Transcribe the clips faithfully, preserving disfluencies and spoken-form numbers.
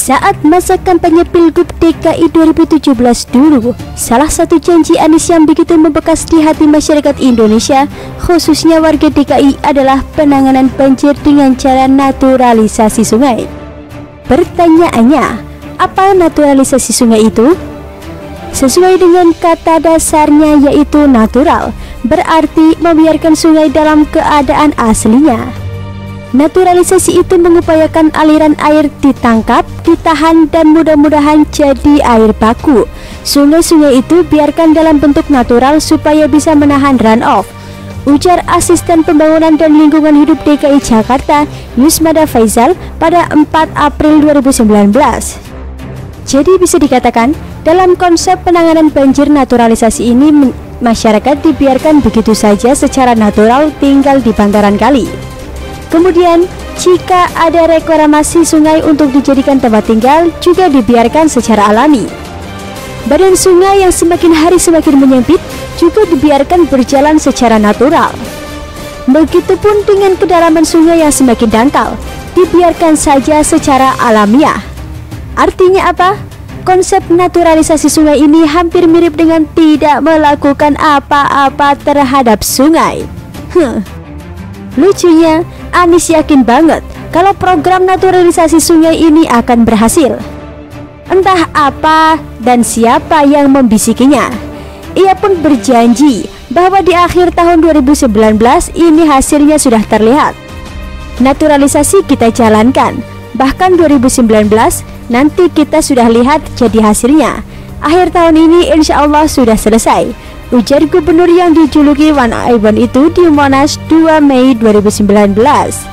Saat masa kampanye Pilgub D K I dua ribu tujuh belas dulu, salah satu janji Anies yang begitu membekas di hati masyarakat Indonesia, khususnya warga D K I, adalah penanganan banjir dengan cara naturalisasi sungai. Pertanyaannya, apa naturalisasi sungai itu? Sesuai dengan kata dasarnya yaitu natural, berarti membiarkan sungai dalam keadaan aslinya. Naturalisasi itu mengupayakan aliran air ditangkap, ditahan, dan mudah-mudahan jadi air baku. Sungai-sungai itu biarkan dalam bentuk natural supaya bisa menahan runoff, ujar Asisten Pembangunan dan Lingkungan Hidup D K I Jakarta, Yusmada Faizal, pada empat April dua ribu sembilan belas. Jadi bisa dikatakan, dalam konsep penanganan banjir naturalisasi ini, masyarakat dibiarkan begitu saja secara natural tinggal di bantaran kali. Kemudian, jika ada reklamasi sungai untuk dijadikan tempat tinggal, juga dibiarkan secara alami. Badan sungai yang semakin hari semakin menyempit juga dibiarkan berjalan secara natural. Begitupun dengan kedalaman sungai yang semakin dangkal, dibiarkan saja secara alamiah. Artinya apa? Konsep naturalisasi sungai ini hampir mirip dengan tidak melakukan apa-apa terhadap sungai. Huh. Lucunya, Anies yakin banget kalau program naturalisasi sungai ini akan berhasil. Entah apa dan siapa yang membisikinya. Ia pun berjanji bahwa di akhir tahun dua ribu sembilan belas ini hasilnya sudah terlihat. Naturalisasi kita jalankan, bahkan dua ribu sembilan belas nanti kita sudah lihat jadi hasilnya. Akhir tahun ini insya Allah sudah selesai, ujar gubernur yang dijuluki One Eye One itu di Monas dua Mei dua ribu sembilan belas.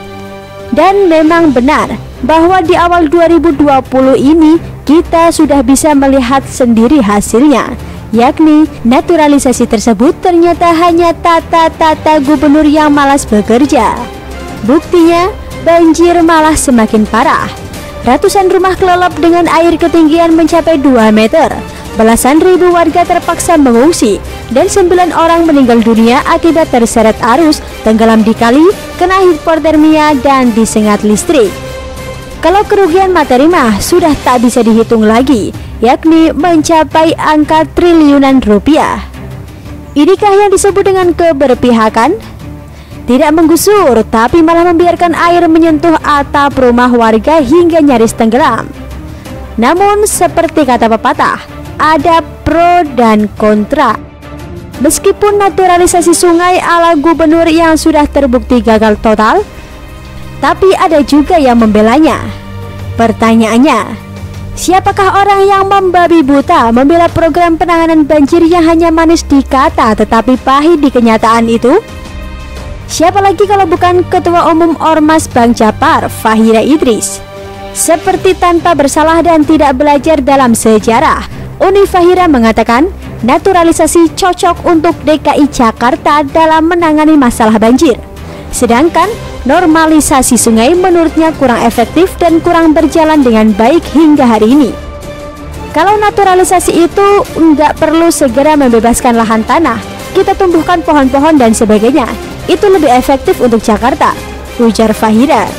Dan memang benar bahwa di awal dua ribu dua puluh ini kita sudah bisa melihat sendiri hasilnya, yakni naturalisasi tersebut ternyata hanya tata-tata gubernur yang malas bekerja. Buktinya, banjir malah semakin parah. Ratusan rumah kelelep dengan air ketinggian mencapai dua meter. Belasan ribu warga terpaksa mengungsi, dan sembilan orang meninggal dunia akibat terseret arus, tenggelam di kali, kena hipotermia, dan disengat listrik. Kalau kerugian materi mah sudah tak bisa dihitung lagi, yakni mencapai angka triliunan rupiah. Inikah yang disebut dengan keberpihakan? Tidak menggusur, tapi malah membiarkan air menyentuh atap rumah warga hingga nyaris tenggelam. Namun seperti kata pepatah, ada pro dan kontra. Meskipun naturalisasi sungai ala gubernur yang sudah terbukti gagal total, tapi ada juga yang membelanya. Pertanyaannya, siapakah orang yang membabi buta membela program penanganan banjir yang hanya manis di kata tetapi pahit di kenyataan itu? Siapa lagi kalau bukan Ketua Umum Ormas Bank Japar, Fahira Idris. Seperti tanpa bersalah dan tidak belajar dalam sejarah, Uni Fahira mengatakan naturalisasi cocok untuk D K I Jakarta dalam menangani masalah banjir. Sedangkan normalisasi sungai menurutnya kurang efektif dan kurang berjalan dengan baik hingga hari ini. Kalau naturalisasi itu nggak perlu segera membebaskan lahan tanah, kita tumbuhkan pohon-pohon dan sebagainya. Itu lebih efektif untuk Jakarta, ujar Fahira.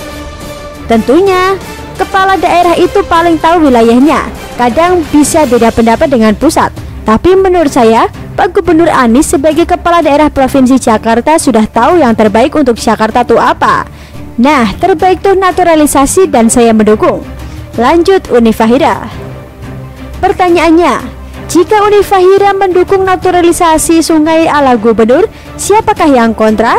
Tentunya, kepala daerah itu paling tahu wilayahnya. Kadang bisa beda pendapat dengan pusat. Tapi menurut saya, Pak Gubernur Anies sebagai kepala daerah Provinsi Jakarta sudah tahu yang terbaik untuk Jakarta itu apa. Nah, terbaik tuh naturalisasi dan saya mendukung. Lanjut Uni Fahira. Pertanyaannya, jika Uni Fahira mendukung naturalisasi sungai ala gubernur, siapakah yang kontra?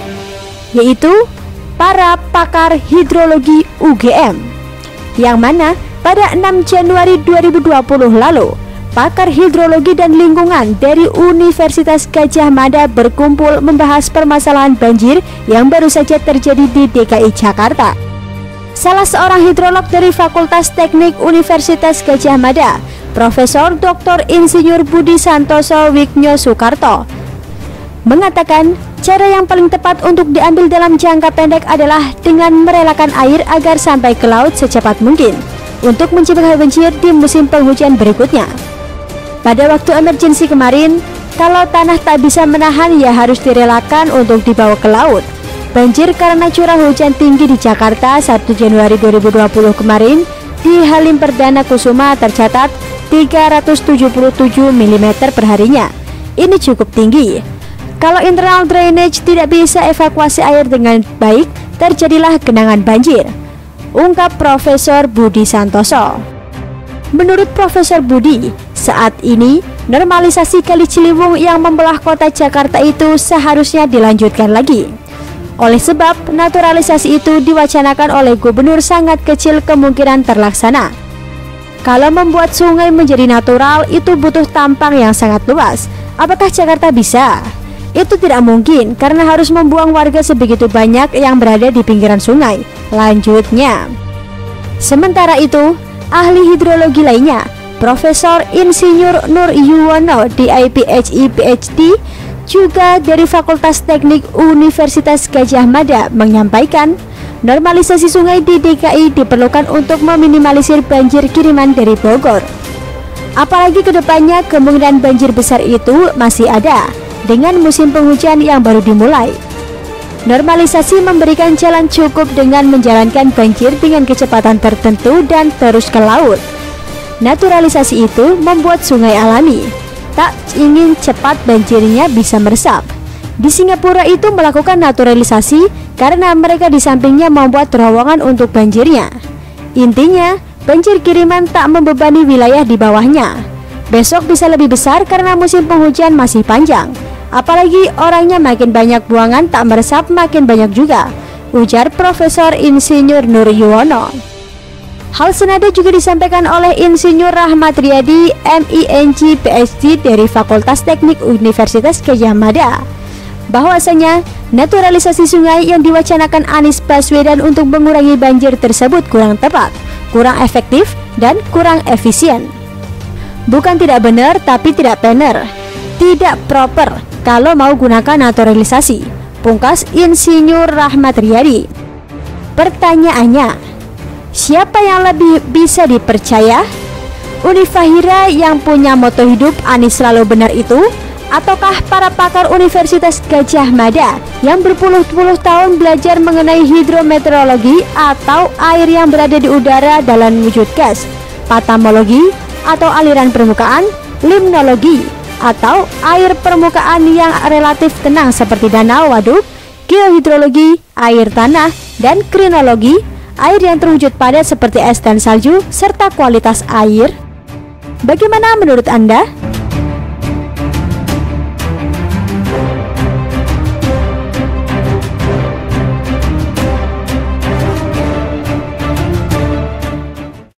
Yaitu para pakar hidrologi U G M. Yang mana pada enam Januari dua ribu dua puluh lalu, pakar hidrologi dan lingkungan dari Universitas Gadjah Mada berkumpul membahas permasalahan banjir yang baru saja terjadi di D K I Jakarta. Salah seorang hidrolog dari Fakultas Teknik Universitas Gadjah Mada, Profesor Doktor Insinyur Budi Santoso Wiknyo Soekarto, mengatakan cara yang paling tepat untuk diambil dalam jangka pendek adalah dengan merelakan air agar sampai ke laut secepat mungkin untuk mencegah banjir di musim penghujan berikutnya. Pada waktu emergensi kemarin, kalau tanah tak bisa menahan ya harus direlakan untuk dibawa ke laut. Banjir karena curah hujan tinggi di Jakarta satu Januari dua ribu dua puluh kemarin di Halim Perdana Kusuma tercatat tiga ratus tujuh puluh tujuh milimeter perharinya. Ini cukup tinggi. Kalau internal drainage tidak bisa evakuasi air dengan baik, terjadilah genangan banjir, ungkap Profesor Budi Santoso. Menurut Profesor Budi, saat ini normalisasi Kali Ciliwung yang membelah kota Jakarta itu seharusnya dilanjutkan lagi. Oleh sebab naturalisasi itu diwacanakan oleh gubernur sangat kecil kemungkinan terlaksana. Kalau membuat sungai menjadi natural itu butuh tampang yang sangat luas. Apakah Jakarta bisa? Itu tidak mungkin karena harus membuang warga sebegitu banyak yang berada di pinggiran sungai. Lanjutnya, sementara itu, ahli hidrologi lainnya, Profesor Insinyur Nur Yuwono D I P H I P H D juga dari Fakultas Teknik Universitas Gadjah Mada menyampaikan normalisasi sungai di D K I diperlukan untuk meminimalisir banjir kiriman dari Bogor. Apalagi kedepannya kemungkinan banjir besar itu masih ada dengan musim penghujan yang baru dimulai. Normalisasi memberikan jalan cukup dengan menjalankan banjir dengan kecepatan tertentu dan terus ke laut. Naturalisasi itu membuat sungai alami. Tak ingin cepat banjirnya bisa meresap. Di Singapura itu melakukan naturalisasi karena mereka di sampingnya membuat terowongan untuk banjirnya. Intinya, banjir kiriman tak membebani wilayah di bawahnya. Besok bisa lebih besar karena musim penghujan masih panjang. Apalagi orangnya makin banyak buangan tak meresap makin banyak juga, ujar Profesor Insinyur Nur Yuwono. Hal senada juga disampaikan oleh Insinyur Rahmat Riyadi M I N G P H D dari Fakultas Teknik Universitas Gadjah Mada, bahwasanya naturalisasi sungai yang diwacanakan Anies Baswedan untuk mengurangi banjir tersebut kurang tepat, kurang efektif, dan kurang efisien. Bukan tidak benar tapi tidak benar, tidak proper kalau mau gunakan naturalisasi, pungkas Insinyur Rahmat Riyadi. Pertanyaannya, siapa yang lebih bisa dipercaya? Unifahira yang punya moto hidup Anies selalu benar itu, ataukah para pakar Universitas Gadjah Mada yang berpuluh-puluh tahun belajar mengenai hidrometeorologi atau air yang berada di udara dalam wujud gas, patamologi atau aliran permukaan, limnologi atau air permukaan yang relatif tenang seperti danau, waduk, geohidrologi, air tanah, dan krinologi, air yang terwujud padat seperti es dan salju, serta kualitas air? Bagaimana menurut Anda?